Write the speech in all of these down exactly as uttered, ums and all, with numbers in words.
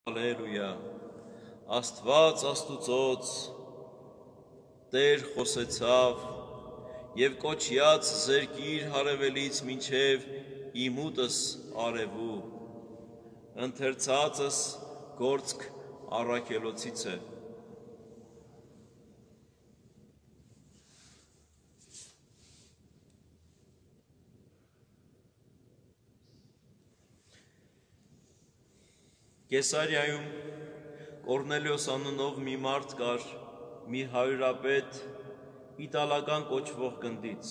Հալելույա, Աստված Աստուծոց, Տեր խոսեցավ, և կոչյաց զերկիր հարևելից մինչև իմուտս արևու, ընթերցածս գործք առաքելոցից է։ Կեսարիայում Կորնելիոս անունով մի մարդ կար, մի հարյուրապետ իտալական կոչվող գնդից։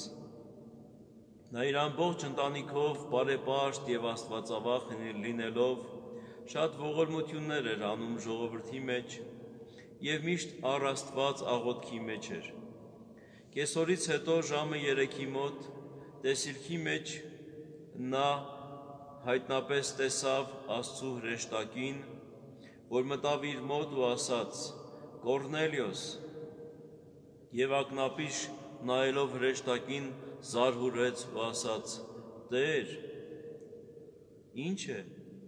Նա իր ամբողջ ընտանիքով բարեպաշտ և աստվածավախ լինելով շատ ողորմություններ էր անում ժողովրդի մեջ և միշտ առ Աստված աղոթքի մեջ էր։ Կեսօրից հետո ժամը երեքի մոտ տեսիլքի մեջ նա հայտնապես տեսավ Աստծու հրեշտակին, որ մտավ իր մոտ ու ասաց. «Կորնելիոս», և ակնապիշ նայելով հրեշտակին զարհուրեց ու ասաց. «Տեր, ի՞նչ է»։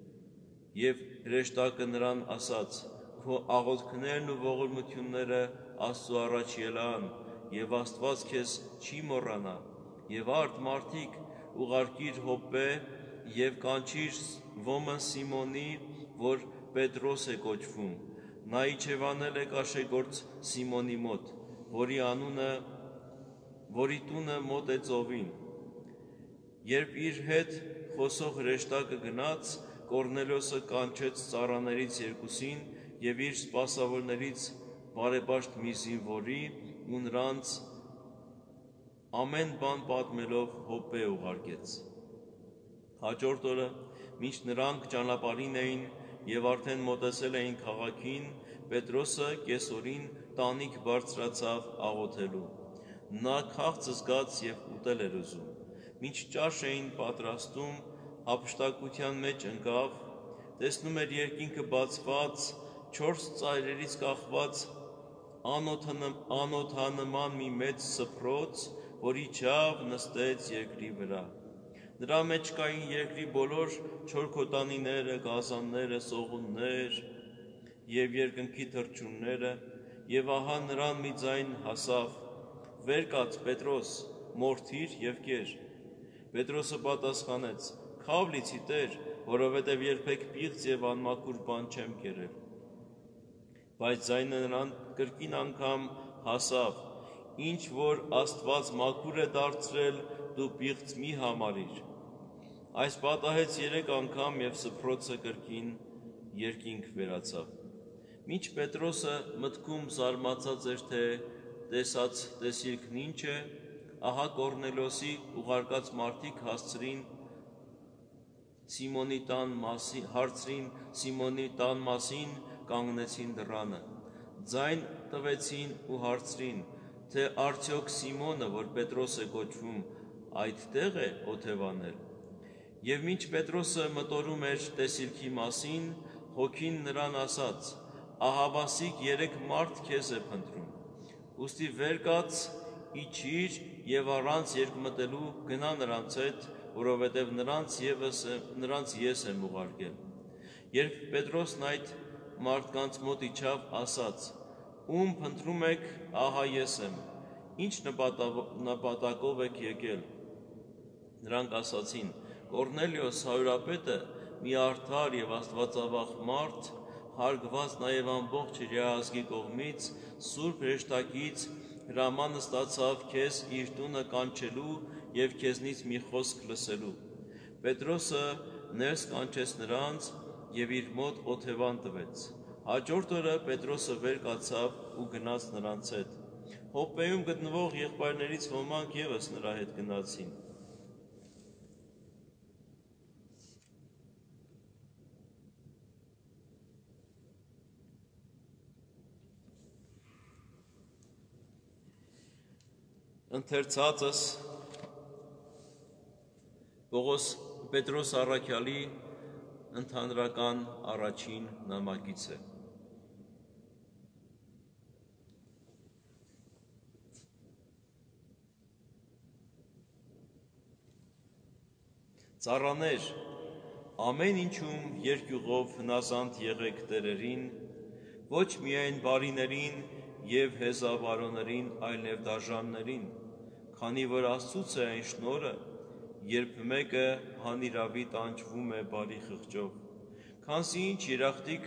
Եվ հրեշտակը նրան ասաց. «Քո աղոթքներն ու ողորմությունները Աստծու առաջ ելան, և Աստված քեզ չի մոռանա, և արդ մարդիկ ուղարկիր Յոպպե և կանչիր ոմն Սիմոնի, որ Պետրոս է կոչվում, նա իջևանել է կաշեգործ Սիմոնի մոտ, որի անունը, որի տունը մոտ է ծովին»։ Երբ իր հետ խոսող հրեշտակը գնաց, Կորնելիոսը կանչեց ծառաներից երկուսին և իր սպասավորներից բարեպաշտ մի զինվորի ու նրանց ամեն բան պատմելով Յոպպե ուղարկեց։ Հաջորդ օրը, մինչ նրանք ճանապարհին էին և արդեն մոտեցել էին քաղաքին, Պետրոսը կեսօրին տանիք բարձրացավ աղոթելու։ Նա քաղց զգաց և ուտել էր ուզում։ Մինչ ճաշ էին պատրաստում, հափշտակության մեջ ընկավ, տեսնում էր երկինքը բացված, չորս ծայրերից կախված անոթանման մի մեծ սփռոց, որ իջավ, նստեց երկրի վրա։ Նրա մեջ կային երկրի բոլոր չորքոտանիները, գազանները, սողուններ և երկնքի թռչունները, և ահա նրան մի ձայն հասավ. «Վեր կաց, Պետրոս, մորթիր և կեր»։ Պետրոսը պատասխանեց. «Քավ լիցի, Տեր, որովհետև երբեք պիղծ և անմաքուր բան չեմ կերել»։ Բայց ձայնը նրան կրկին անգամ հասավ. «Ինչ որ Աստված մաքուր է դարձրել, դու պիղծ մի համարիր»։ Այս պատահեց երեք անգամ և սփռոցը կրկին երկինք վերացավ։ Մինչ Պետրոսը մտքում զարմացած էր, թե տեսած տեսիլքն ինչ է, ահա Կորնելիոսի ուղարկած մարդիկ հարցրին Սիմոնի տան մասին, կանգնեցին դռանը։ Ձայն տվեցին ու հարցրին, թե արդյոք Սիմոնը, որ Պետրոս է կոչվում, այդտե՞ղ է օթևանել։ Եվ մինչ Պետրոսը մտորում էր տեսիլքի մասին, Հոգին նրան ասաց. «Ահավասիկ երեք մարդ քեզ է փնտրում։ Ուստի վեր կաց, իջիր և առանց երկմտելու գնա նրանց հետ, որովհետև նրանց ես եմ ուղարկել»։ Երբ Պետրոսն այդ մարդկանց մոտ իջավ, ասաց. «Ում փնտրում եք, ահա ես եմ, ի՞նչ նպատակով եք եկել»։ Նրանք ասացին. «Կորնելիոս հարյուրապետը, մի արդար և աստվածավախ մարդ, հարգված նաև ամբողջ հրեա ազգի կողմից, սուրբ հրեշտակից հրաման ստացավ քեզ իր տունը կանչելու և քեզնից մի խոսք լսելու»։ Պետրոսը ներս կանչեց նրանց և իր մոտ օթևան տվեց։ Հաջորդ օրը Պետրոսը վեր կացավ ու գնաց նրանց հետ։ Յոպպեում գտնվող եղբայրներից ոմանք ևս նրա հետ գնացին։ Ընթերցածս Պետրոս առաքյալի ընդհանրական առաջին նամակից է։ Ծառաներ, Ամեն ինչում երկյուղով հնազանդ եղեք տերերին, ոչ միայն բարիներին և հեզավարոներին, այլև դաժաններին, քանի որ Աստծուց է այն շնորհը, երբ մեկը հանիրավի տանջվում է բարի խղճով, քանզի ինչ երախտիկ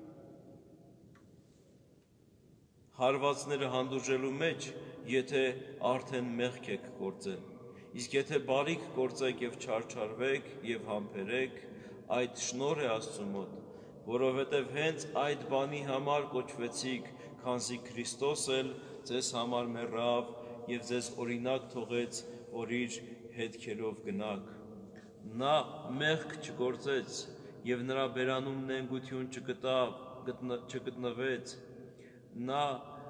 հարվածները հանդուրժելու մեջ, եթե արդեն մեղք եք գործել, իսկ եթե բարիք գործեք և չարչարվեք և համբերեք, այդ շնորհ է Աստծու մոտ, որովհետև հենց այդ բանի համար կոչվեցիք, քանզի Քրիստոս էլ ձեզ համար մեռավ և ձեզ օրինակ թողեց, որ իր հետքերով գնաք։ Նա մեղք չգործեց և նրա բերանում նենգություն չգտավ, չգտնվեց, նա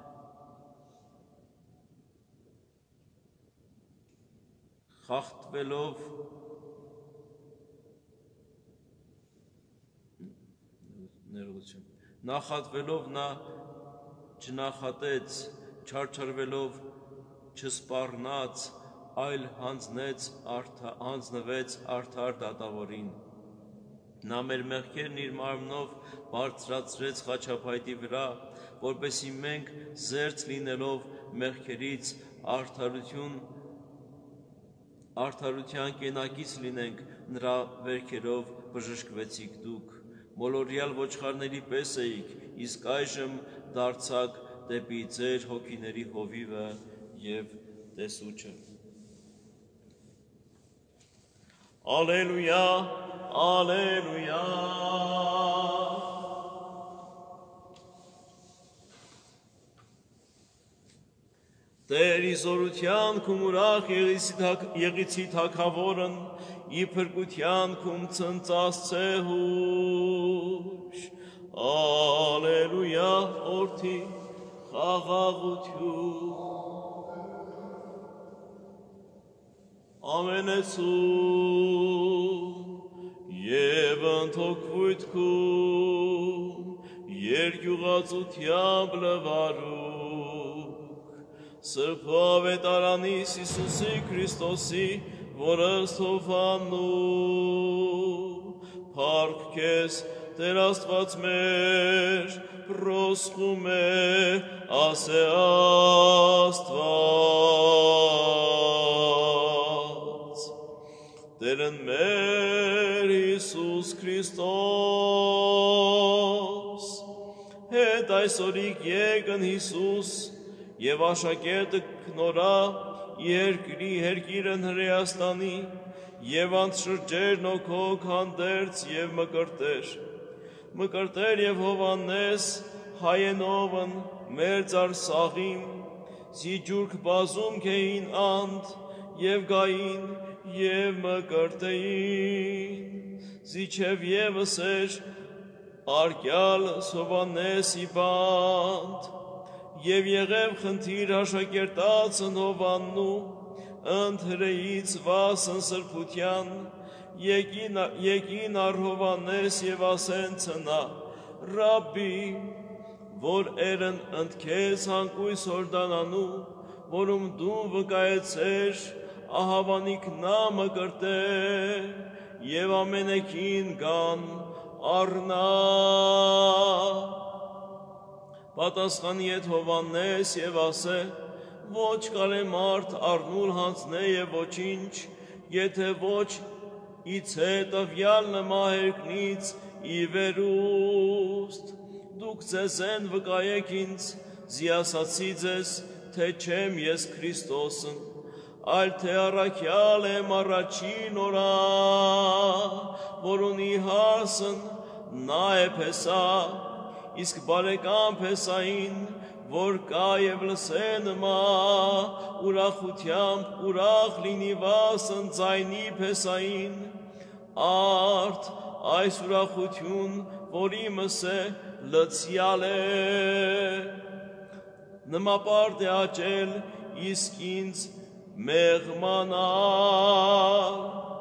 խախտվելով Նախատվելով նա չնախատեց, չարչարվելով չսպառնաց, այլ հանձնեց, հանձնվեց արդար դատավորին։ Նա մեր մեղքերն իր մարմնով բարձրացրեց խաչափայտի վրա, որպեսզի մենք զերծ լինելով մեղքերից արդարություն, արդարության կենակից լինենք, նրա վերքերով բժշկվեցիք դուք։ Մոլորյալ ոչխարների պես էիք, իսկ այժմ դարձաք դեպի ձեր հոգիների հովիվը և տեսուչը։ Ալելույա, ալելույա։ Տեր իզորության քում ուրախ եղիցի թագավորն, ի փրկության քում ցնծասցե հուշ, ալելույա, օրդի խաղաղություն, ամենեցում և ընթոքվույթ քում, երկյուղածությամբ լվարուք, Սրբո ավետարանիս Իսուսի Քրիստոսի, որ ըսթովանու, փառք քեզ, Տեր Աստված մեր, պրոսխում է, ասե Աստված, Տերն մեր Իսուս Քրիստոս, հետ այսօրիկ եկն Իսուս, և աշակերտը կնորա երկրի հերկիրն Հրեաստանի և անցշրջեր նոքոք հանդերց և մկրտեր, մկրտեր և Հովանես հայենովն մեր ծարսաղին, զիջուրք բազում կեին անդ և գային և մկրտեին, զիչև ևս էր արկյալ Հովանեսի բանդ, և եղև խնդիր աշակերտածն Հովաննու, ընդ հրեից վասն սրբության, եկին առ Հովանես և ասեն ցնա, Ռաբբի, որ էրն ընդ քեզ հանկույս Հորդանանու, որում դու վկայեցեր, ահավանիք նա մկրտե, և ամենեքին գան առնա, պատասխանի էդ Հովանես և ասե, ոչ կարե մարդ առնուլ հանձնե և ոչինչ, եթե ոչ իցե տվյալ նմահերկնից ի վերուստ, դուք ձեզեն վկայեք ինձ, զիասացի ձեզ, թե չեմ ես Քրիստոսն, այլ թե առաքյալ եմ առաջին օրա, որ ունի հասն, նա է Փեսա, իսկ բարեկամ Փեսային, որ կա և լսե նմա, ուրախությամբ ուրախ լինի վասն ձայնի Փեսային, արդ այս ուրախություն, որ իմս է լցյալ է, նմապարտ է աճել, իսկ ինձ մեղմանալ,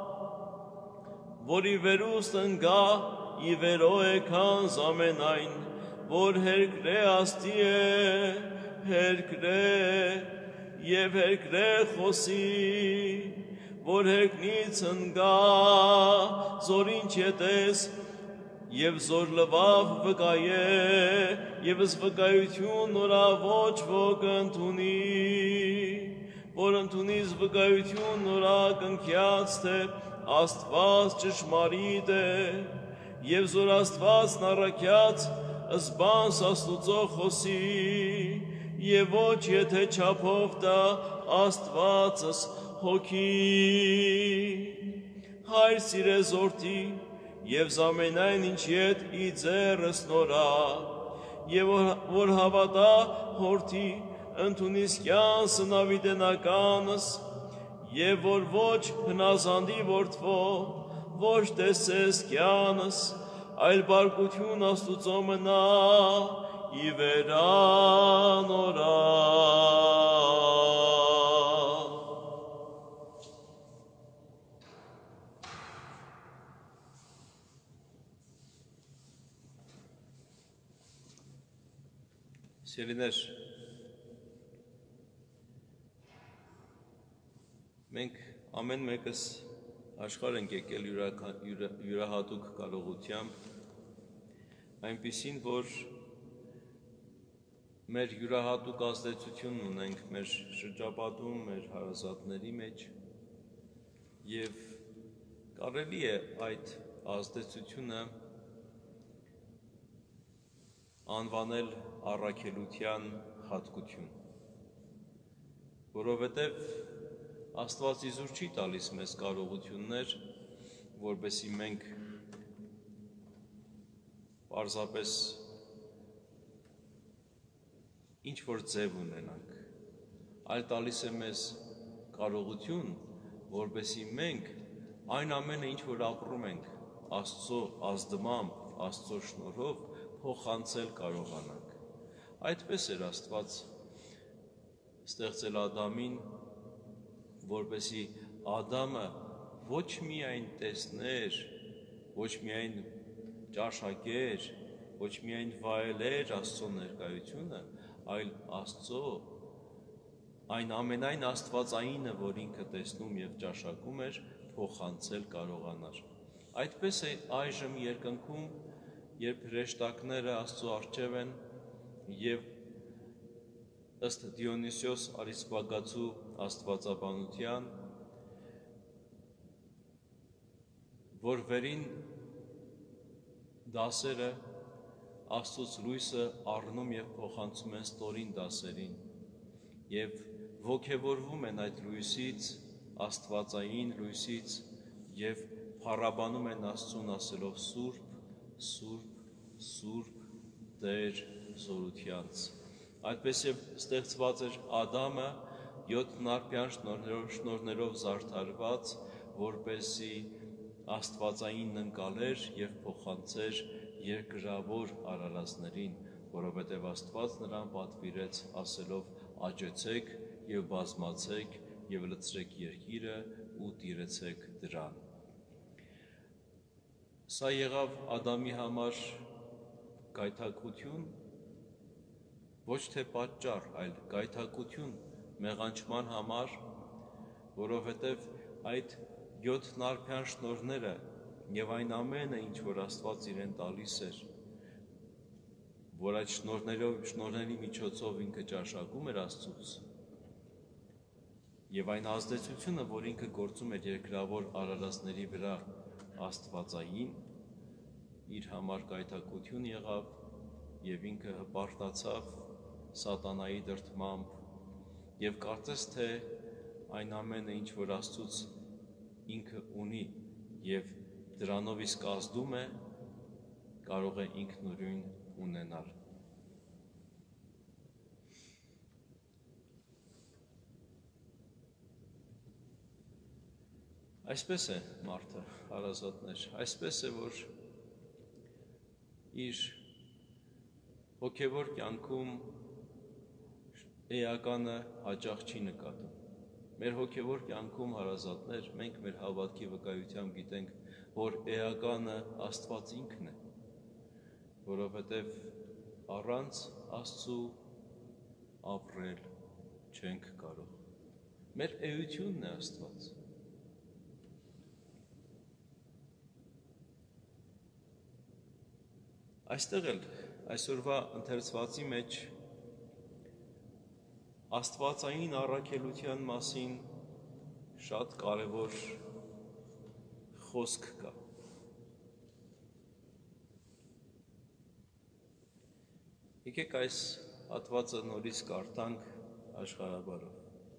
որի վերուստ ընգա ի վերո է քանզ ամենայն, որ հերկրե աստի է, հերկրե և հերկրե խոսի, որ հեգնից ընկա, զորին չետես, և զոր լվավ վկայե, եվս վկայություն նորա ոչ ոք ընդունի, որ ընդունիս վկայություն նորա կնքյաց, թե Աստված ճշմարիտ է, և զոր Աստվածն առաքյաց, ըսբանս Աստուծո խոսի, և ոչ եթե չափով տա Աստվածս հոգի։ Հայր սիրես որդի, և զամենայն ինչի հետ ի ձեռս նորա, և որ հավատա հորդի, ընդունիս կյան սնավիտենականս, և որ ոչ հնազանդի որդվո, ոչ տեսես կյանս, այլ բարկություն Աստուծո մնա, ի վերան օրա։ Սիրելիներ, մենք ամեն մեկս աշխարհ ենք եկել յուրահատուկ կարողությամբ, այնպիսին, որ մեր յուրահատուկ ազդեցությունն ունենք մեր շրջապատում, մեր հարազատների մեջ, և կարելի է այդ ազդեցությունը անվանել առաքելության հատկություն, որովհետև Աստված իզուր չի տալիս մեզ կարողություններ, որպեսզի մենք պարզապես ինչ-որ ձև ունենանք, այլ տալիս է մեզ կարողություն, որպեսզի մենք այն ամենը, ինչ որ ապրում ենք Աստծո ազդմամբ, Աստծո շնորհով, փոխանցել կարողանանք։ Այդպես էր Աստված ստեղծել Ադամին, որպեսզի Ադամը ոչ միայն տեսներ, ոչ միայն ճաշակեր, ոչ միայն վայելեր Աստծո ներկայությունը, այլ Աստծո այն ամենայն աստվածայինը, որ ինքը տեսնում և ճաշակում էր, փոխանցել կարողանար։ Այդպես է այժմ երկնքում, երբ հրեշտակները Աստծո առջև են և ըստ Դիոնիսիոս Արիսպագացու աստվածաբանության, որ վերին դասերը Աստծուց լույսը առնում և փոխանցում են ստորին դասերին և ոգևորվում են այդ լույսից, աստվածային լույսից և փառաբանում են Աստծուն ասելով Սուրբ, Սուրբ, Սուրբ, Տեր զորությանց։ Այդպես և ստեղծված էր Ադամը յոթ հնարբյան շնորհներով զարդարված, որպեսզի աստվածայինն ընկալեր և փոխանցեր երկրավոր արարածներին, որովհետև Աստված նրան պատվիրեց ասելով աճեցեք և բազմացեք և լցրեք երկիրը ու տիրեցեք դրան։ Սա եղավ Ադամի համար գայթակղություն, ոչ թե պատճառ, այլ գայթակղություն մեղանչման համար, որովհետև այդ յոթ հնարբյան շնորհները և այն ամենը, ինչ որ Աստված իրեն տալիս էր, որ այդ շնորհների միջոցով ինքը ճաշակում էր Աստծուց, և այն ազդեցությունը, որ ինքը գործում էր երկրավոր արարածների վրա աստվածային, իր համար գայթակղություն եղավ և ինքը հպարտացավ սատանայի դրդմամբ և կարծես թե այն ամենը, ինչ որ Աստծուց ինքը ունի և դրանով իսկ ազդում է, կարող է ինքնուրույն ունենալ։ Այսպես է մարդը, հարազատներ, այսպես է, որ իր հոգևոր կյանքում էականը հաճախ չի նկատում։ Մեր հոգևոր կյանքում հարազատներ, մենք մեր հավատքի վկայությամբ գիտենք, որ էականը Աստված ինքն է, որովհետև առանց Աստծու ապրել չենք կարող։ Մեր էությունն է Աստված, Այստեղ էլ այսօրվա ընթերցվածի մեջ աստվածային առաքելության մասին շատ կարևոր խոսք կա։ Եկեք այս հատվածը նորից կարդանք աշխարհաբարով։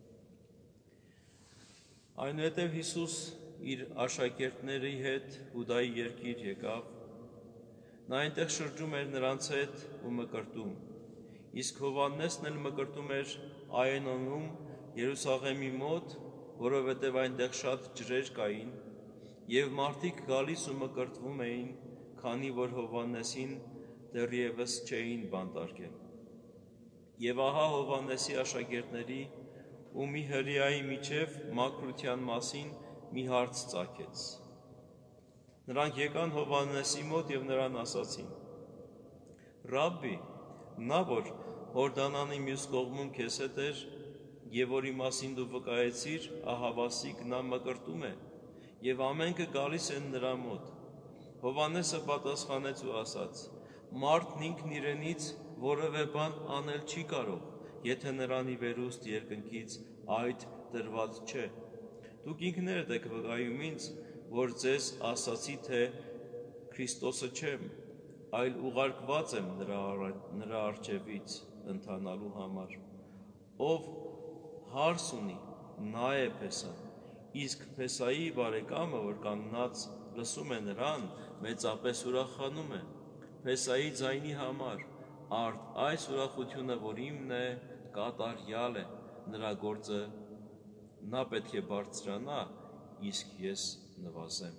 Այնուհետև Հիսուս իր աշակերտների հետ Հուդայի երկիր եկավ, նա այնտեղ շրջում էր նրանց հետ ու մկրտում, իսկ Հովհաննեսն էլ մկրտում էր Այենոնում Երուսաղեմի մոտ, որովհետև այնտեղ շատ ջրեր կային, և մարդիկ գալիս ու մկրտվում էին, քանի որ Հովհաննեսին դեռևս չէին բանտարկել։ Եվ ահա Հովհաննեսի աշակերտների ու մի հրեայի միջև մաքրության մասին մի հարց ծագեց։ Նրանք եկան Հովհաննեսի մոտ և նրան ասացին. «Ռաբբի, նա որ Հորդանանի մյուս կողմում քեզ հետ էր, և որի մասին դու վկայեցիր, ահավասիկ նա մկրտում է, և ամենքը գալիս են նրա մոտ»։ Հովհաննեսը պատասխանեց ու ասաց. «Մարդն ինքն իրենից որևէ բան անել չի կարող, եթե նրան ի վերուստ երկնքից այդ տրված չէ։ Դուք ինքներդ եք վկայում ինձ, որ ձեզ ասացի, թե Քրիստոսը չեմ, այլ ուղարկված եմ նրա առջևից ընթանալու համար։ Ով հարս ունի, նա է Փեսան, իսկ Փեսայի բարեկամը, որ կանգնած լսում է նրան, մեծապես ուրախանում է Փեսայի ձայնի համար, արդ այս ուրախությունը, որ իմն է, կատարյալ է, նրա գործը նա պետք է բարձրանա, իսկ ես նվազեմ։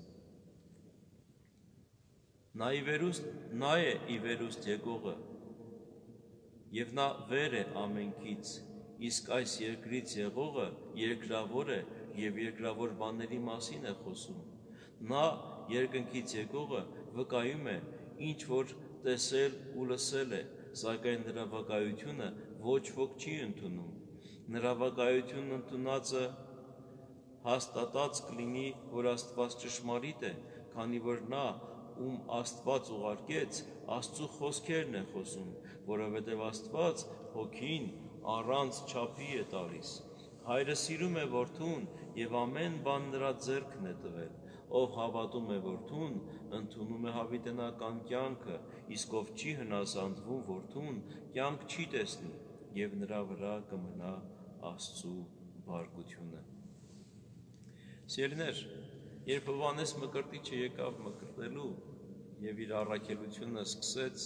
Նա է ի վերուստ եկողը, և նա վեր է ամենքից, իսկ այս երկրից եղողը երկրավոր է և երկրավոր բաների մասին է խոսում։ Նա երկնքից եկողը վկայում է, ինչ որ տեսել ու լսել է, սակայն նրա վկայությունը ոչ ոք չի ընդունում։ Նրա վկայությունն ընդունածը հաստատած կլինի, որ Աստված ճշմարիտ է, քանի որ նա, ում Աստված ուղարկեց, Աստծու խոսքերն է խոսում, որովհետև Աստված Հոգին առանց չափի է տալիս։ Հայրը սիրում է Որդուն և ամեն բան նրա ձեռքն է տվել։ Ով հավատում է Որդուն, ընդունում է հավիտենական կյանքը, իսկ ով չի հնազանդվում Որդուն, կյանք չի տեսնի, և նրա վրա կմնա Աստծու բարկությունը։ Սիրելիներ, երբ Հովհաննես Մկրտիչը եկավ մկրտելու և իր առաքելությունը սկսեց,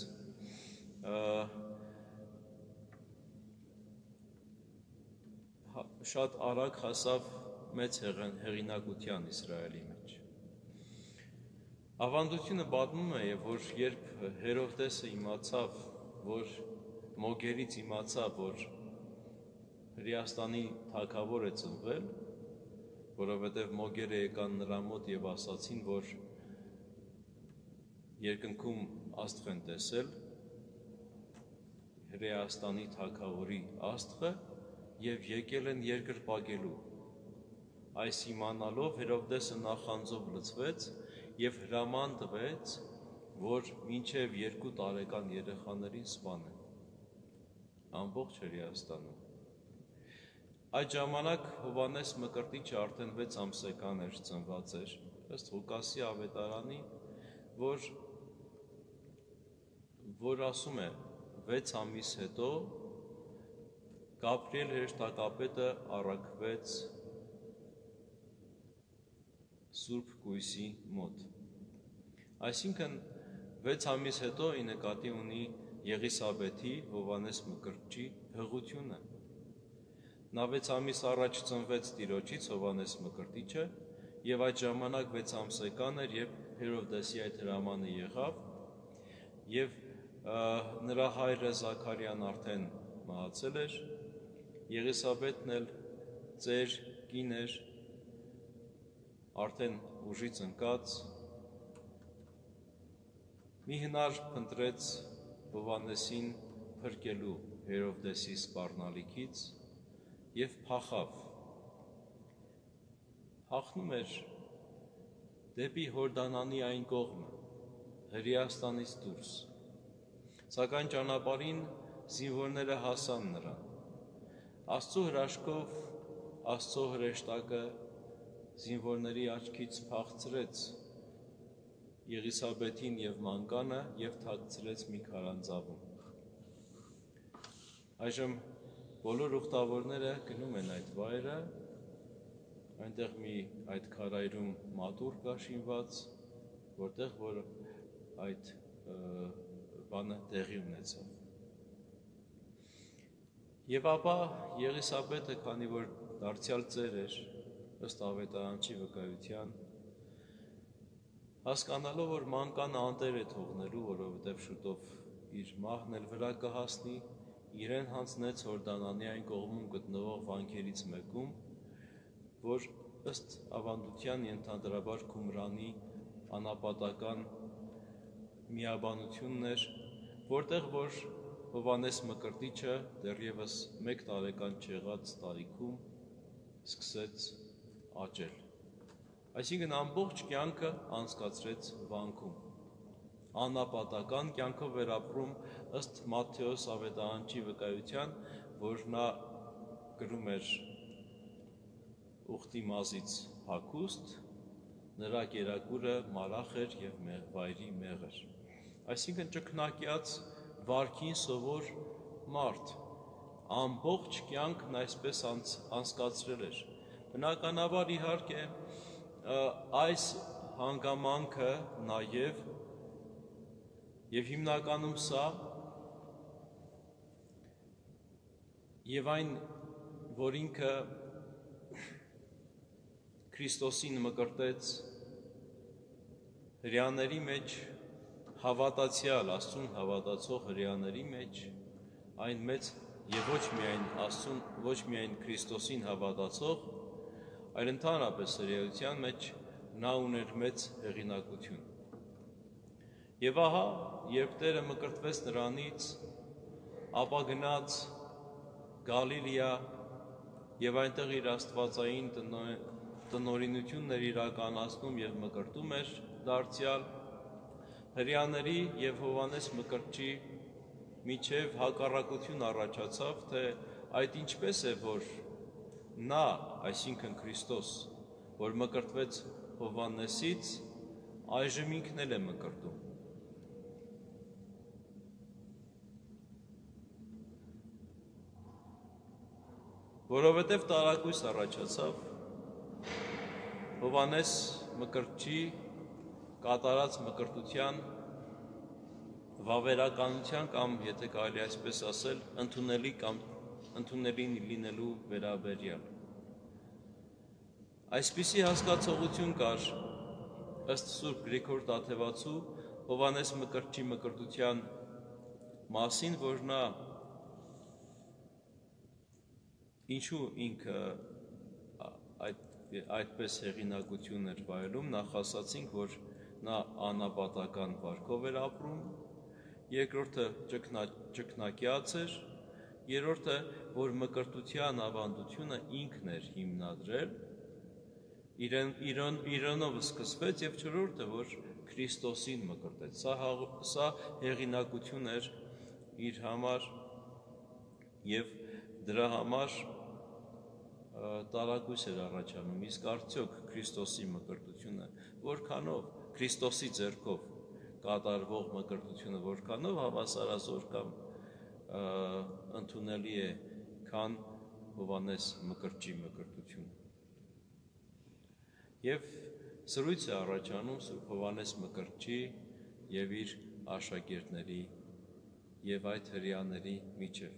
շատ արագ հասավ մեծ հեղինակության Իսրայելի մեջ։ Ավանդությունը պատմում է, որ երբ Հերովդեսը իմացավ, որ մոգերից իմացավ, որ Հրեաստանի թագավոր է ծնվել, որովհետև մոգերը եկան նրա մոտ և ասացին, որ երկնքում աստղ են տեսել, Հրեաստանի թագավորի աստղը, և եկել են երկրպագելու։ Այս իմանալով Հերովդեսը նախանձով լցվեց և հրաման տվեց, որ մինչև երկու տարեկան երեխաներին սպանեն ամբողջ Հրեաստանում։ Այդ ժամանակ Հովհաննես Մկրտիչը արդեն վեց ամսական էր, ծնված էր, ըստ Ղուկասի ավետարանի, որ, որ ասում է, վեց ամիս հետո Գաբրիել հրեշտակապետը առաքվեց Սուրբ Կույսի մոտ։ Այսինքն վեց ամիս հետո ի նկատի ունի Եղիսաբեթի, Հովհաննես Մկրտչի հղությունը։ Նա վեց ամիս առաջ ծնվեց տիրոջից Հովհաննես Մկրտիչը, և այդ ժամանակ վեց ամսական էր, երբ Հերովդեսի այդ հրամանը եղավ, և նրա հայրը Զաքարիան արդեն մահացել էր, Եղիսաբեթն էլ ծեր կին էր, արդեն ուժից ընկած, մի հնար փնտրեց Հովհաննեսին փրկելու Հերովդեսի սպառնալիքից և փախավ։ Հաղթնում էր դեպի Հորդանանի այն կողմը, Հրեաստանից դուրս, Սակայն ճանապարհին զինվորները հասան նրան։ Աստծո հրաշքով Աստծո հրեշտակը զինվորների աչքից փախցրեց Եղիսաբեթին եւ մանկանը եւ թաքցրեց մի քարանձավում։ Այժմ բոլոր ուխտավորները գնում են այդ վայրը, այնտեղ մի այդ քարայրում մատուռ կա շինված, որտեղ որ այդ բանը տեղի ունեցավ։ Եվ ապա Եղիսաբեթը, քանի որ դարձյալ ծեր էր, ըստ ավետարանչի վկայության, հասկանալով, որ մանկանը անտեր է թողնելու, որովհետև շուտով իր մահն էլ վրա կհասնի, իրեն հանձնեց Հորդանանի կողմում գտնվող վանքերից մեկում, որ ըստ ավանդության ենթադրաբար Քումրանի անապատական միաբանությունն էր, որտեղ որ Հովհաննես Մկրտիչը դեռևս մեկ տարեկան չեղած տարիքում սկսեց աճել։ Այսինքն ամբողջ կյանքը անցկացրեց վանքում։ Անապատական կյանքով վերապրում ըստ Մատթեոս ավետարանչի վկայության, որ նա կրում էր ուխտի մազից հագուստ, նրա կերակուրը մարախ էր և վայրի մեղր։ Այսինքն ճգնակյաց վարքին սովոր մարդ, ամբողջ կյանքն այսպես անցկացրել էր։ Բնականաբար իհարկե այս հանգամանքը նաև և հիմնականում սա և այն, որ ինքը Քրիստոսին մկրտեց հրեաների մեջ հավատացյալ, Աստծուն հավատացող հրեաների մեջ, այն մեծ և ոչ միայն Աստծուն, ոչ միայն Քրիստոսին հավատացող, այլ ընդհանրապես հրեության մեջ նա ուներ մեծ հեղինակություն։ Եվ ահա, երբ Տերը մկրտվեց նրանից, ապա գնաց Գալիլեա և այնտեղ իր աստվածային տնօրինությունն էր իրականացնում և մկրտում էր դարձյալ, հրեաների և Հովհաննես Մկրտչի միջև հակառակություն առաջացավ, թե այդ ինչպես է, որ նա, այսինքն Քրիստոս, որ մկրտվեց Հովհաննեսից, այժմ ինքն էլ է մկրտում։ Որովհետև տարակույս առաջացավ Հովհաննես Մկրտչի կատարած մկրտության վավերականության կամ, եթե կարելի այսպես ասել, ընդունելի կամ ընդունելի լինելու վերաբերյալ։ Այսպիսի հասկացողություն կար ըստ Սուրբ Գրիգոր Տաթևացու Հովհաննես Մկրտչի մկրտության մասին, որ նա ինչու ինքը այդ, այդպես հեղինակություն էր վայելում, նախ ասացինք, որ նա անապատական վարքով էր ապրում, երկրորդը ճգնակյաց էր, երրորդը, որ մկրտության ավանդությունը ինքն էր հիմնադրել, իրեն, իրեն, իրենով սկսվեց և չորրորդը, որ Քրիստոսին մկրտեց։ Սա, սա հեղինակություն էր իր համար և դրա համար տարակույս էր առաջանում, իսկ արդյոք Քրիստոսի մկրտությունը որքանով, Քրիստոսի ձեռքով կատարվող մկրտությունը որքանով հավասարազոր կամ ընդունելի է, քան Հովհաննես Մկրտչի մկրտությունը։ Եվ սրույց է առաջանում Սուրբ Հովհաննես Մկրտչի և իր աշակերտների և այդ հրեաների միջև։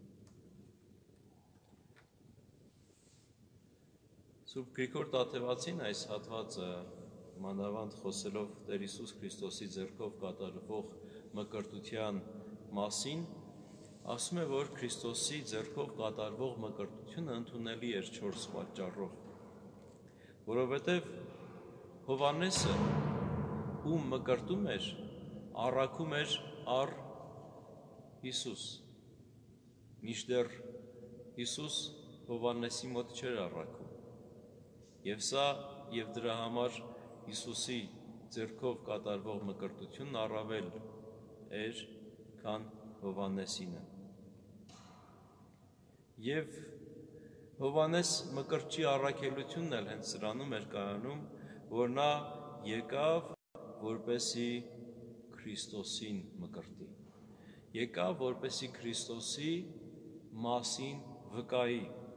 Սուրբ Գրիգոր Տաթևացին այս հատվածը մանավանդ խոսելով Տեր Հիսուս Քրիստոսի ձեռքով կատարվող մկրտության մասին, ասում է, որ Քրիստոսի ձեռքով կատարվող մկրտությունը ընդունելի էր չորս պատճառով, որովհետև Հովհաննեսը, ում մկրտում էր, առաքում էր առ Հիսուս, մինչդեռ Հիսուս Հովհաննեսի մոտ չէր առաքում։ Եվ սա և դրա համար Հիսուսի ձեռքով կատարվող մկրտությունն առավել էր, քան Հովհաննեսինը։ Եվ Հովհաննես Մկրտչի առաքելությունն էլ հենց սրանում էր կայանում, որ նա եկավ, որպեսի Քրիստոսին մկրտի։ Եկավ, որպեսի Քրիստոսի մասին վկայի։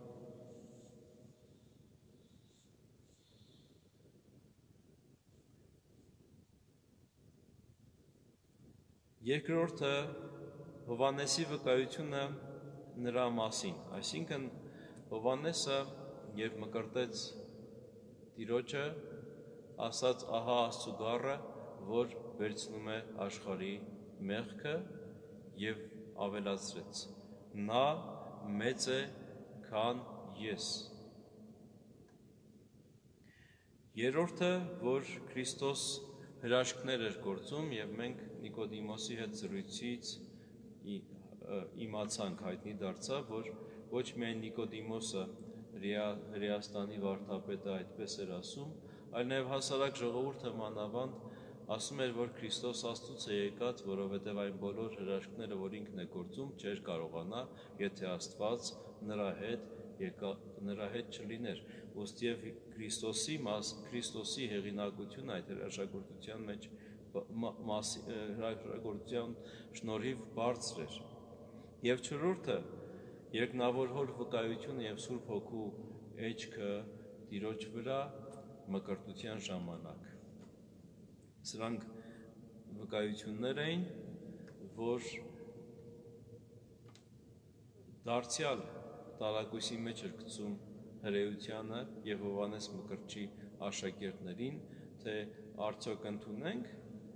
Երկրորդը Հովհաննեսի վկայությունը նրա մասին, այսինքն Հովհաննեսը, երբ մկրտեց Տիրոջը, ասաց ահա Աստծու գառը, որ վերցնում է աշխարհի մեղքը, եւ ավելացրեց. նա մեծ է, քան ես։ Երրորդը, որ Քրիստոս հրաշքներ էր գործում, եւ մենք Նիկոդիմոսի հետ զրույցից իմացանք, հայտնի դարձավ, որ ոչ միայն Նիկոդիմոսը Հրեաստանի վարդապետը այդպես էր ասում, այլ նաև հասարակ ժողովուրդը մանավանդ ասում էր, որ Քրիստոս Աստծուց է եկած, որովհետև այն բոլոր հրաշքները, որ ինքն է գործում, չէր կարողանա, եթե Աստված նրա հետ եկա, նրա հետ չլիներ։ Ուստի եւ Քրիստոսի մաս, Քրիստոսի հեղինակությունը այդ հրաշագործության մեջ հրաշագործության շնորհիվ բարձր էր։ Եվ չորրորդը, երկնավոր հոր վկայությունը եւ Սուրբ Հոգու էջքը Տիրոջ վրա մկրտության ժամանակ։ Սրանք վկայություններ էին, որ դարձյալ տարակույսի մեջ էր գցում հրեությանը եւ Հովհաննես Մկրտչի աշակերտներին, թե արդյոք ընդունենք,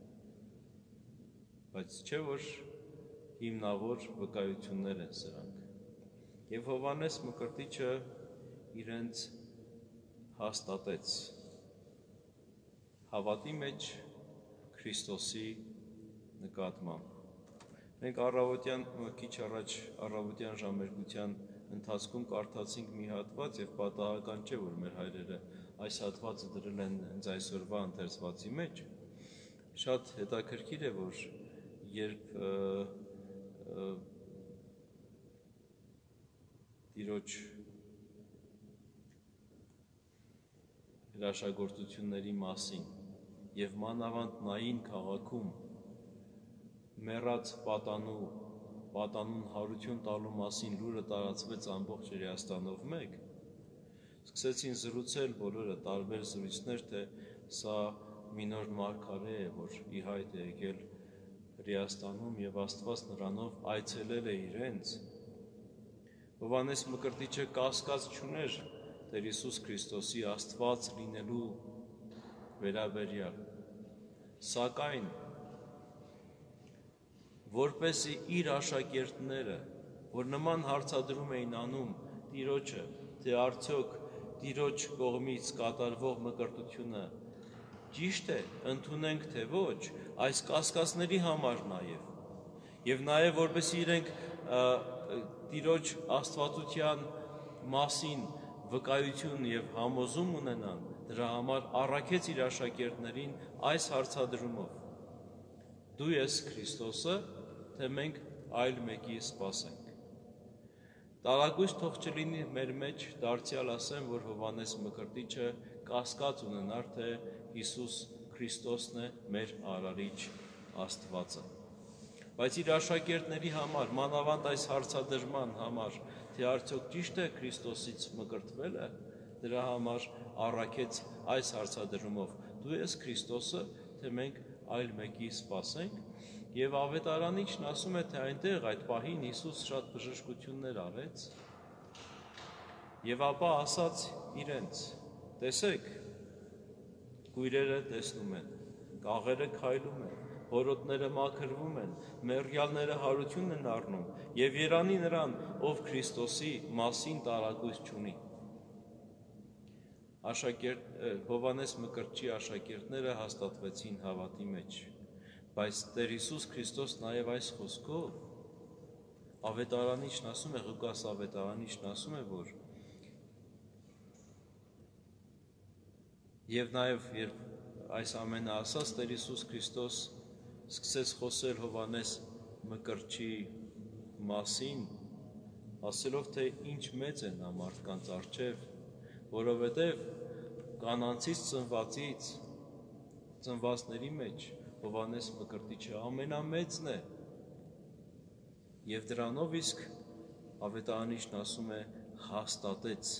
բայց չէ որ հիմնավոր վկայություններ են սրանք։ Եվ Հովհաննես Մկրտիչը իրենց հաստատեց հավատի մեջ Քրիստոսի նկատմամբ։ Մենք առավոտյան քիչ առաջ առավոտյան ժամերգության ընթացքում կարդացինք մի հատված եւ պատահական չէ, որ մեր հայրերը այս հատվածը դրել են հենց այսօրվա ընթերցվածի մեջ։ Շատ հետաքրքիր է, որ երբ Տիրոջ հրաշագործությունների մասին եւ մանավանդ Նային քաղաքում մեռած պատանու պատանուն հարություն տալու մասին լուրը տարածվեց ամբողջ Հրեաստանով մեկ, սկսեցին զրուցել բոլորը տարբեր զրույցներ, թե սա մի նոր մարգարե է, որ ի հայտ է եկել Հրեաստանում եւ Աստված նրանով այցելել է իրենց։ Հովհաննես Մկրտիչը կասկած չուներ Տեր Հիսուս Քրիստոսի Աստված լինելու վերաբերյալ, սակայն որպեսզի իր աշակերտները, որ նման հարցադրում էին անում Տիրոջը, թե արդյոք Տիրոջ կողմից կատարվող մկրտությունը ճիշտ է, ընդունենք թե ոչ, այս կասկածների համար նաև, եւ նաև որպեսզի իրենք Տիրոջ աստվածության մասին վկայություն եւ համոզում ունենան, դրա համար առաքեց իր աշակերտներին այս հարցադրումով. դու ես Քրիստոսը, թե մենք այլ մեկի սպասենք։ Տարակույս թող չլինի մեր մեջ դարձյալ ասեմ, որ Հովհաննես Մկրտիչը կասկած ունենար, թե Հիսուս Քրիստոսն է մեր արարիչ Աստվածը։ Բայց իր աշակերտների համար, մանավանդ այս հարցադրման համար, թե արդյոք ճիշտ է Քրիստոսից մկրտվելը, դրա համար առաքեց այս հարցադրումով. դու ես Քրիստոսը, թե մենք այլ մեկի սպասենք, եւ ավետարանիչն ասում է, թե այնտեղ այդ պահին Հիսուս շատ բժշկություններ արեց, եւ ապա ասաց իրենց. տեսեք, կույրերը տեսնում են, կաղերը քայլում են, հորոտները մաքրվում են, մեռյալները հարություն են առնում, եւ երանի նրան, ով Քրիստոսի մասին տարակույս չունի։ Աշակերտ Հովհաննես Մկրտչի աշակերտները հաստատվեցին հավատի մեջ, բայց Տեր Հիսուս Քրիստոս նաև այս խոսքով ավետարանիչն ասում է, Ղուկաս ավետարանիչն ասում է, որ եւ նաև երբ այս ամենը ասաց, Տեր Հիսուս Քրիստոս սկսեց խոսել Հովհաննես մկրտչի մասին, ասելով, թե ինչ մեծ է նա մարդկանց առջև, որովհետև կանանցից ծնվածից, ծնվածների մեջ Հովհաննես Մկրտիչը ամենամեծն է, և դրանով իսկ ավետարանիչն ասում է հաստատեց,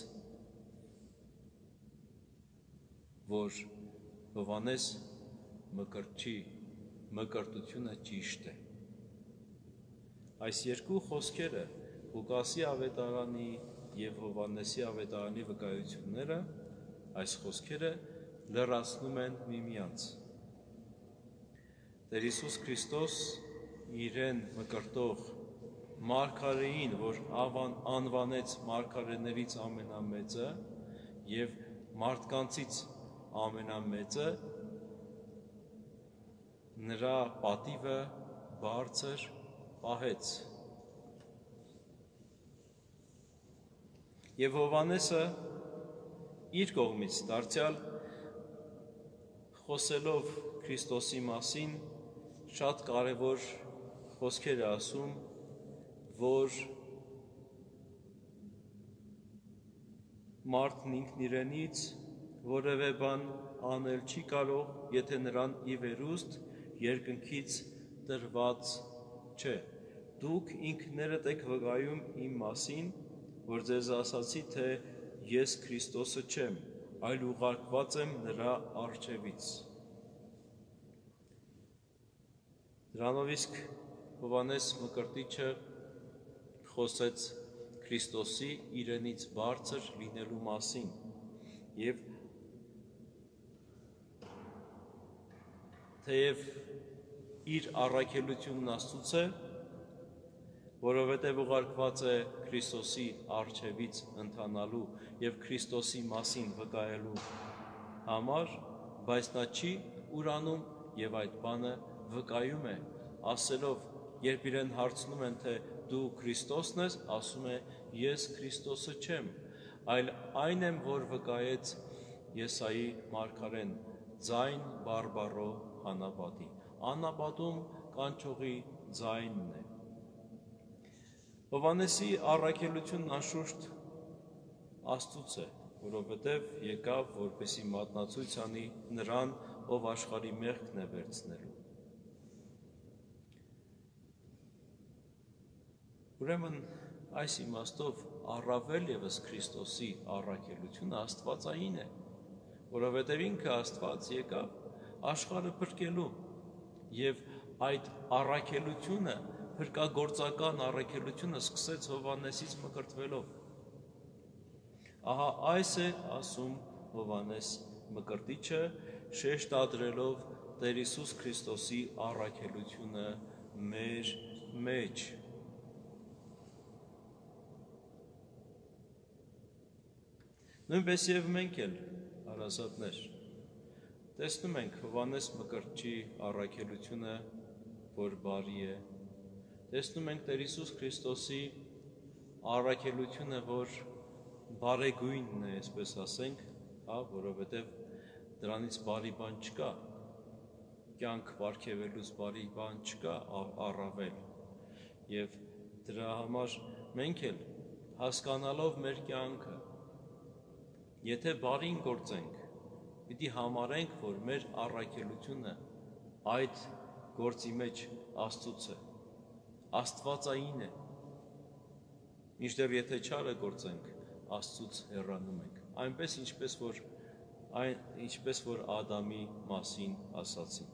որ Հովհաննես Մկրտչի մկրտությունը ճիշտ է։ Այս երկու խոսքերը Ղուկասի ավետարանի և Հովհաննեսի ավետարանի վկայությունները, այս խոսքերը լրացնում են միմյանց։ Տեր Հիսուս Քրիստոս իրեն մկրտող մարգարեին, որ անվանեց մարգարեներից ամենամեծը և մարդկանցից ամենամեծը, նրա պատիվը բարձր պահեց։ Եվ Հովհաննեսը իր կողմից դարձյալ խոսելով Քրիստոսի մասին շատ կարևոր խոսքեր է ասում, որ մարդն ինքն իրենից որևէ բան անել չի կարող, եթե նրան ի վերուստ երկնքից տրված չէ։ Դուք ինքներդ եք վկայում իմ մասին, որ ձեզ ասացի, թե ես Քրիստոսը չեմ, այլ ուղարկված եմ նրա առջևից։ Դրանով իսկ Հովհաննես Մկրտիչը խոսեց Քրիստոսի իրենից բարձր լինելու մասին և թեև իր առաքելությունն Աստծուց է, որովհետև ուղարկված է Քրիստոսի առջևից ընթանալու և Քրիստոսի մասին վկայելու համար, բայց նա չի ուրանում և այդ բանը վկայում է, ասելով, երբ իրեն հարցնում են, թե դու Քրիստոսն ես, ասում է, ես Քրիստոսը չեմ, այլ այն եմ, որ վկայեց Եսայի մարգարեն, ձայն բարբառո անապատի։ Անապատում կանչողի ձայնն է։ Հովհաննեսի առաքելությունն անշուշտ Աստծուց է, որովհետև եկավ, որպեսզի մատնացույց անի նրան, ով աշխարհի մեղքն է վերցնելու։ Ուրեմն այս իմաստով առավել ևս Քրիստոսի առաքելությունը աստվածային է, որովհետև ինքը Աստված եկավ աշխարհը փրկելու և այդ առաքելությունը, փրկագործական առաքելությունը սկսեց Հովհաննեսից մկրտվելով։ Ահա այս է ասում Հովհաննես Մկրտիչը, շեշտադրելով Տեր Հիսուս Քրիստոսի առաքելությունը մեր մեջ։ Նույնպես և մենք էլ, հարազատներ, տեսնում ենք Հովհաննես Մկրտչի առաքելությունը, որ բարի է, տեսնում ենք Տեր Հիսուս Քրիստոսի առաքելությունը, որ բարեգույնն է, այսպես ասենք, հա, որովհետև դրանից բարի բան չկա, կյանք պարգևելուց բարի բան չկա առավել, և դրա համար մենք էլ հասկանալով մեր կյանքը, եթե բարին գործենք, պիտի համարենք, որ մեր առաքելությունը այդ գործի մեջ Աստծուց է, աստվածային է, մինչդեռ եթե չարը գործենք, Աստծուց հեռանում ենք, այնպես ինչպես որ, այն, ինչպես որ Ադամի մասին ասացինք։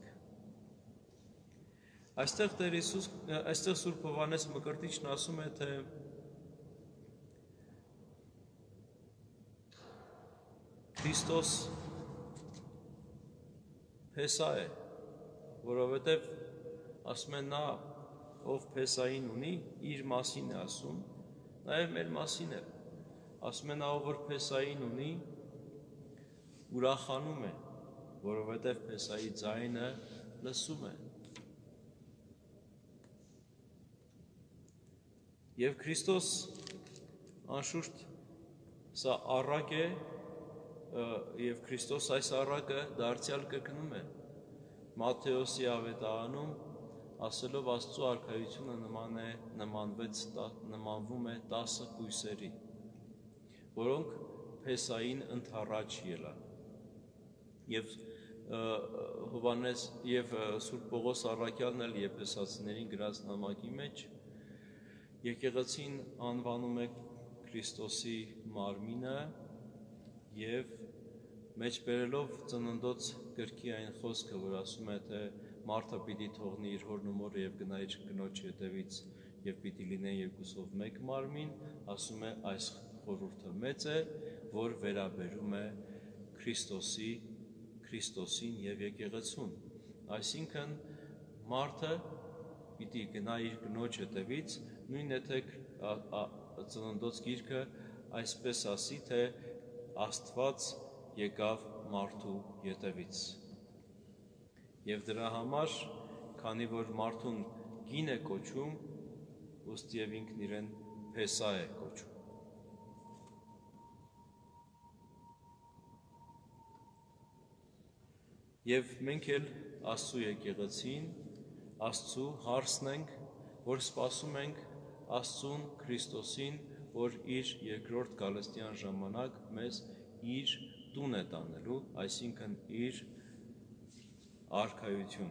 Այստեղ Տեր Հիսուս, այստեղ Սուրբ Հովհաննես Մկրտիչն ասում է, թե Քրիստոս Փեսա է, որովհետև ասում են նա, ով Փեսային ունի, իր մասին է ասում, նաև մեր մասին է, ասում են նա, ով որ Փեսային ունի, ուրախանում է, որովհետև Փեսայի ձայնը լսում է։ Եվ Քրիստոս անշուշտ սա առակ է, և Քրիստոս այս առակը դարձյալ կրկնում է Մատթեոսի ավետարանում ասելով Աստծո արքայությունը նման է նմանվեց նմանվում է տասը կույսերի, որոնք Փեսային ընդառաջ ելան։ Եվ Հովհաննես եւ Սուրբ Պողոս առաքյալն էլ Եփեսացիներին գրած նամակի մեջ եկեղեցին անվանում է Քրիստոսի մարմինը եւ մեջբերելով ծննդոց գրքի այն խոսքը, որ ասում է, թե մարդը պիտի թողնի իր հորն ու մորը եւ գնա իր կնոջ հետևից եւ պիտի լինեն երկուսով մեկ մարմին, ասում է այս խորհուրդը մեծ է, որ վերաբերում է Քրիստոսի Քրիստոսին եւ եկեղեցուն, այսինքն մարդը պիտի գնա իր կնոջ հետևից, նույն եթե ծննդոց գիրքը այսպես ասի, թե Աստված եկավ մարդու ետևից։ Եվ դրա համար, քանի որ մարդուն գին է կոչում, ուստի եւ ինքն իրեն Փեսա է կոչում։ Եվ մենք էլ Աստծու եկեղեցին, Աստծու հարցն ենք, որ սպասում ենք Աստծուն Քրիստոսին, որ իր երկրորդ գալստյան ժամանակ մեզ իր տուն է տանելու, այսինքն իր արքայություն։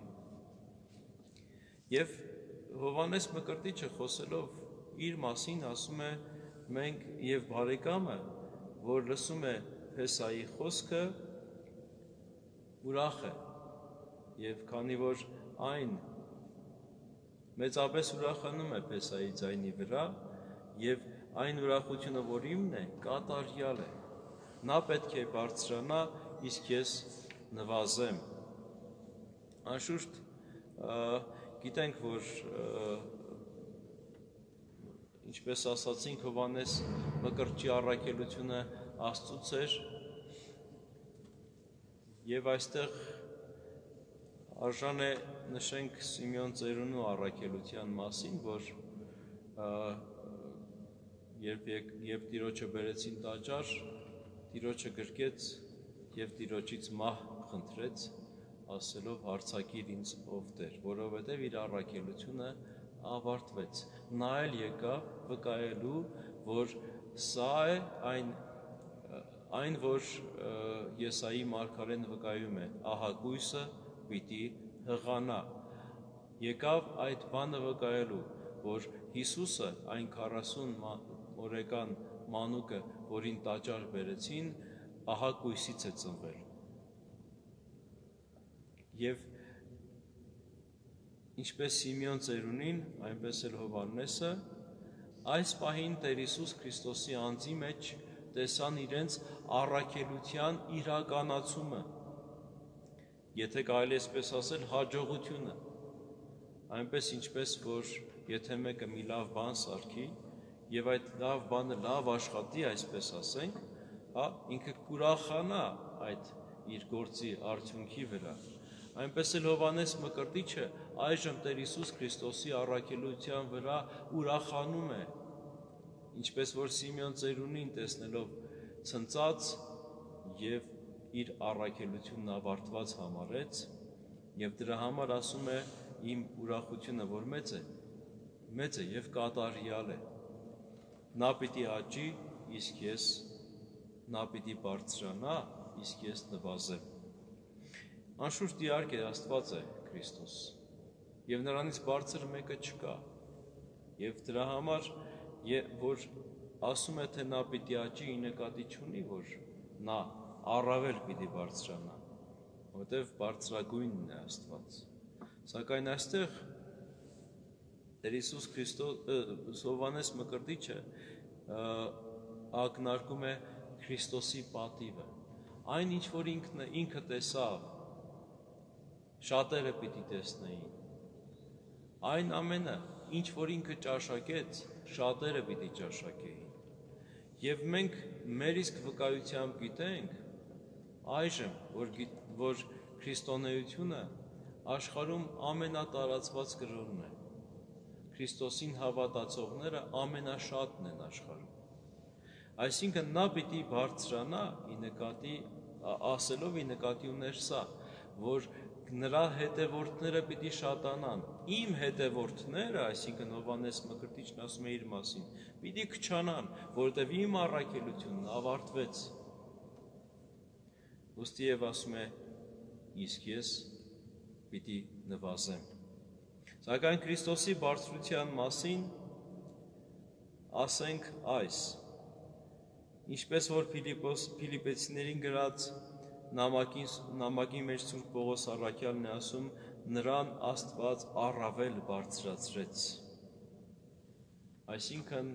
Եվ Հովհաննես Մկրտիչը խոսելով իր մասին ասում է, մենք եւ բարեկամը, որ լսում է Փեսայի խոսքը, ուրախ է, եւ քանի որ այն մեծապես ուրախանում է Փեսայի ձայնի վրա, եւ այն ուրախությունը, որ իմն է, կատարյալ է, նա պետք է բարձրանա, իսկ ես նվազեմ։ Անշուշտ գիտենք, որ ինչպես ասացինք, Հովհաննես Մկրտչի առաքելությունը Աստծուց էր, եւ այստեղ արժան է նշենք Սիմեոն ծերունու առաքելության մասին, որ երբ երբ Տիրոջը բերեցին տաճար, Տիրոջը գրկեց եւ Տիրոջից մահ խնդրեց, ասելով հարցակիր ինձ ով Տեր, որովհետեւ իր առաքելությունը ավարտվեց։ Նա էլ եկավ վկայելու, որ սա է այն այն, որ Եսայի մարգարեն վկայում է, ահա կույսը պիտի հղանա։ Եկավ այդ բանը վկայելու, որ Հիսուսը այն քառասուն օրեկան մանուկը, որին տաճար բերեցին, ահա կույսից է ծնվել։ Եվ ինչպես Սիմեոն ծերունին, այնպես էլ Հովհաննեսը, այս պահին Տեր Հիսուս Քրիստոսի անձի մեջ տեսան իրենց առաքելության իրականացումը, եթե կարելի այսպես ասել, հաջողությունը, այնպես ինչպես, որ եթե մեկը մի լավ բան սարքի, եւ այդ լավ բանը լավ աշխատի, այսպես ասենք, հա, ինքը կուրախանա այդ իր գործի արդյունքի վրա, այնպես էլ Հովհաննես Մկրտիչը այժմ Տեր Հիսուս Քրիստոսի առաքելության վրա ուրախանում է, ինչպես որ Սիմեոն ծերունին տեսնելով ցնծած եւ իր առաքելությունն ավարտված համարեց եւ դրա համար ասում է իմ ուրախությունը որ մեծ է մեծ է եւ կատարյալ է նա պիտի աճի իսկ ես նա պիտի բարձրանա իսկ ես նվազեմ անշուշտ իհարկե Աստված է Քրիստոս եւ նրանից բարձր մեկը չկա եւ դրա համար որ ասում է թե նա պիտի աճի ի նկատի չունի որ նա առավել պիտի բարձրանա որովհետեւ բարձրագույնն է Աստված սակայն այստեղ Տեր Հիսուս Քրիստոս Հովհաննես Մկրտիչը ակնարկում է Քրիստոսի պատիվը այն ինչ որ ինքն ինքը տեսավ շատերը պիտի տեսնեին այն ամենը ինչ որ ինքը ճաշակեց շատերը պիտի ճաշակեին եւ մենք մեր իսկ վկայությամբ գիտենք այժմ որ որ քրիստոնեությունը աշխարհում ամենատարածված կրոնն է Քրիստոսին հավատացողները ամենաշատն են աշխարհում այսինքն նա պիտի բարձրանա ի նկատի ասելով ի նկատի ուներ սա որ նրա հետևորդները պիտի շատանան, իմ հետևորդները, այսինքն Հովհաննես Մկրտիչն ասում է իր մասին, պիտի քչանան, որովհետև իմ առաքելությունն ավարտվեց։ Ոստի եւ ասում է, իսկ ես պիտի նվազեմ։ Սակայն Քրիստոսի բարձրության մասին ասենք այս, ինչպես որ Փիլիպպեցիներին գրած նամակի մեջ Սուրբ Պողոս առաքյալն է ասում, նրան Աստված առավել բարձրացրեց։ Այսինքն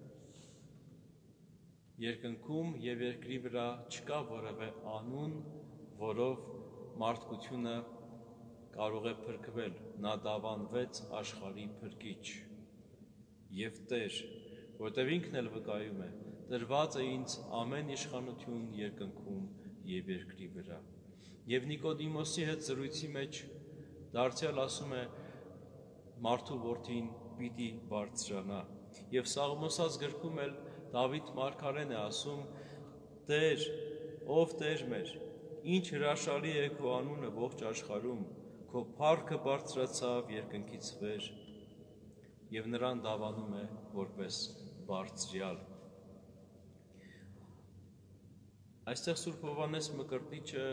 երկնքում եւ երկրի վրա չկա որևէ անուն, որով մարդկությունը կարող է փրկվել, նա դավանվեց աշխարհի փրկիչ եւ Տեր, որտեղ ինքն էլ վկայում է, տրված է ինձ ամեն իշխանություն երկնքում եւ երկրի վրա։ Եվ Նիկոդիմոսի հետ զրույցի մեջ դարձյալ ասում է մարդու որդին պիտի բարձրանա։ Եվ Սաղմոսած գրքում էլ Դավիթ մարգարեն է ասում. Տեր, ով Տեր մեր, ինչ հրաշալի է քո անունը ողջ աշխարհում, քո փառքը բարձրացավ երկնքից վեր, եւ նրան դավանում է որպես բարձրյալ։ Այստեղ Սուրբ Հովհաննես Մկրտիչը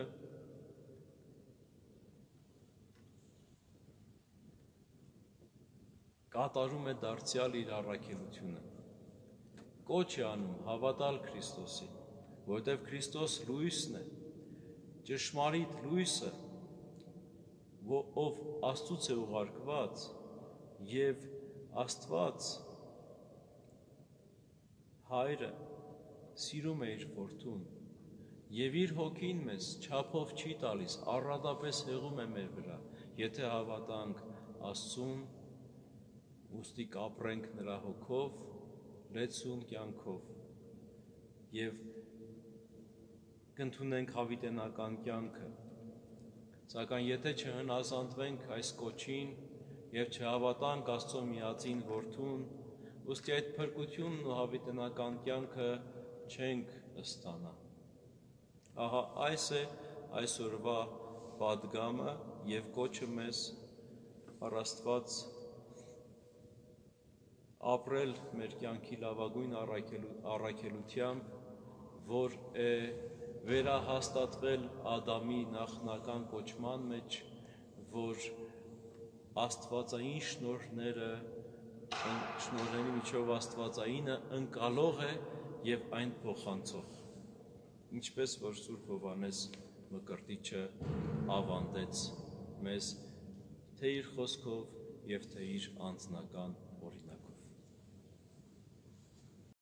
կատարում է դարձյալ իր առաքելությունը։ Կոչ է անում հավատալ Քրիստոսին, որովհետև Քրիստոս լույսն է, ճշմարիտ լույսը, ով Աստծուց է ուղարկված եւ Աստված Հայրը սիրում է իր որդուն եւ իր հոգին մեզ չափով չի տալիս, առատապես հեղում է մեր վրա, եթե հավատանք Աստծուն, ուստի կապրենք նրա հոգով, լեցուն կյանքով եւ կընդունենք հավիտենական կյանքը։ Սակայն եթե չհնազանդվենք այս կոչին եւ չհավատանք Աստծո միածին որդուն, ուստի այդ փրկությունն ու հավիտենական կյանքը չենք ստանա։ Ահա այս է այսօրվա պատգամը եւ կոչը մեզ առ Աստված ապրել մեր կյանքի լավագույն առաքելությամբ, որ է վերահաստատվել Ադամի նախնական կոչման մեջ, որ աստվածային շնորհները, շնորհների միջով աստվածայինը ընկալող է եւ այն փոխանցող, ինչպես որ Սուրբ Հովհաննես Մկրտիչը ավանդեց մեզ թե իր խոսքով եւ թե իր անձնական